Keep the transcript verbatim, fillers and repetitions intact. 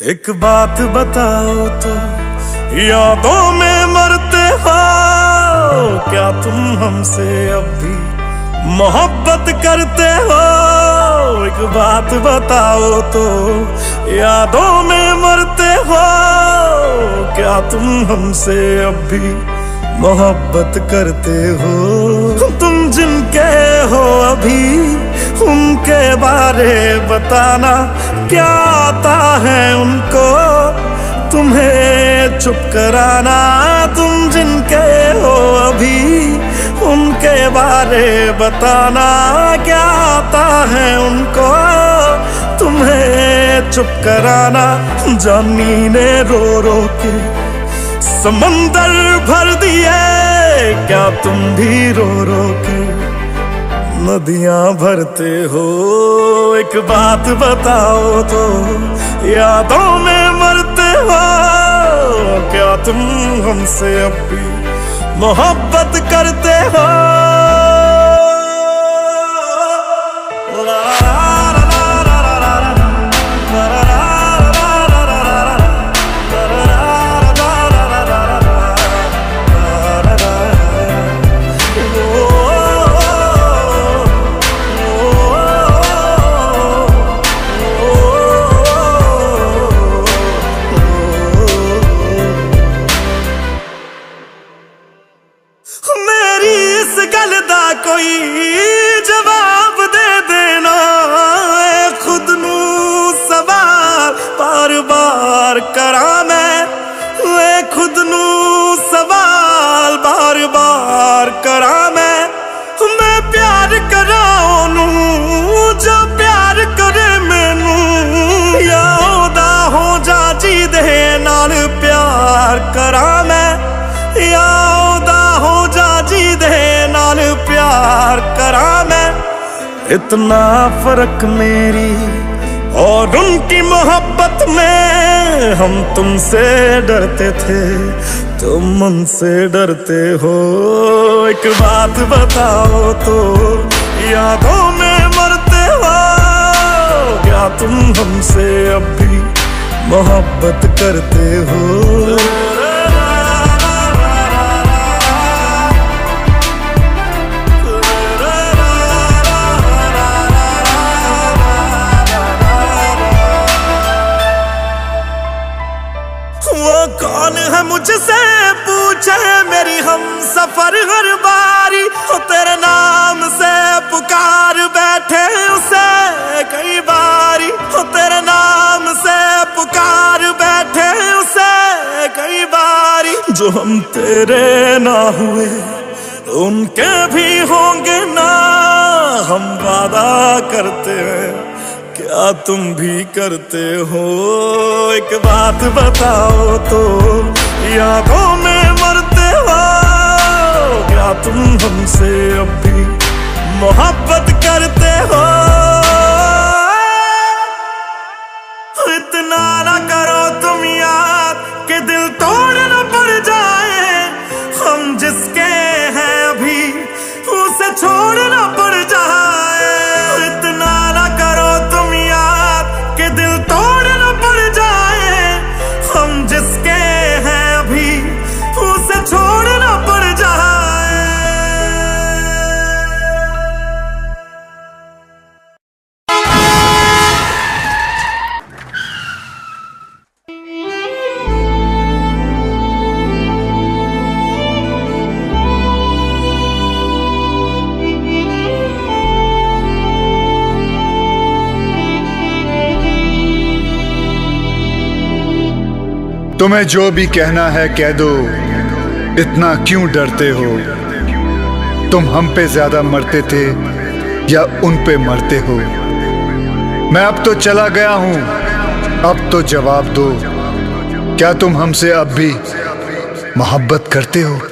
एक बात बताओ तो, यादों में मरते हो क्या तुम हमसे अब भी मोहब्बत करते हो? एक बात बताओ तो, यादों में मरते हो क्या तुम हमसे अब भी मोहब्बत करते हो? तुम जिनके हो अभी उनके बारे बताना, क्या आता है उनको तुम्हें चुप कराना? तुम जिनके हो अभी उनके बारे बताना, क्या आता है उनको तुम्हें चुप कराना? जानी ने रो रो के समंदर भर दिए, क्या तुम भी रो रो के नदियां भरते हो? एक बात बताओ तो, यादों में मरते हो क्या तुम हमसे अब भी मोहब्बत करते हो? कोई जवाब दे देना, खुद नू सवाल बार बार करा मैं, खुद नू सवाल बार बार करा मैं। मैं प्यार करा ओनू जो प्यार करे मैनू, या ओदा हो जा जी दे नाल प्यार करा मैं, या ओदा हो जा जी दे नाल प्यार करा मैं। इतना फर्क मेरी और उनकी मोहब्बत में, हम तुमसे डरते थे तुम उनसे डरते हो। एक बात बताओ तो, यादों में मरते हो क्या तुम हमसे अब भी मोहब्बत करते हो? कौन है मुझसे पूछे मेरी हम सफर हर बारी, हो तेरे नाम से पुकार बैठे उसे कई बारी, हो तेरे नाम से पुकार बैठे उसे कई बारी। जो हम तेरे ना हुए उनके भी होंगे ना, हम वादा करते हैं क्या तुम भी करते हो? एक बात बताओ तो, यादों में मरते हो क्या तुम हमसे अब भी मोहब्बत करते हो? इतना ना करो तुम याद कि दिल तोड़ न पड़ जाए, हम जिसके हैं अभी उसे छोड़ न पड़ जाए। इतना ना करो तुम याद कि दिल तोड़ न पड़ जाए, हम जिसके हैं अभी उसे छोड़ न पड़ जाए। तुम्हें जो भी कहना है कह दो, इतना क्यों डरते हो? तुम हम पे ज्यादा मरते थे या उन पे मरते हो? मैं अब तो चला गया हूं, अब तो जवाब दो, क्या तुम हमसे अब भी मोहब्बत करते हो?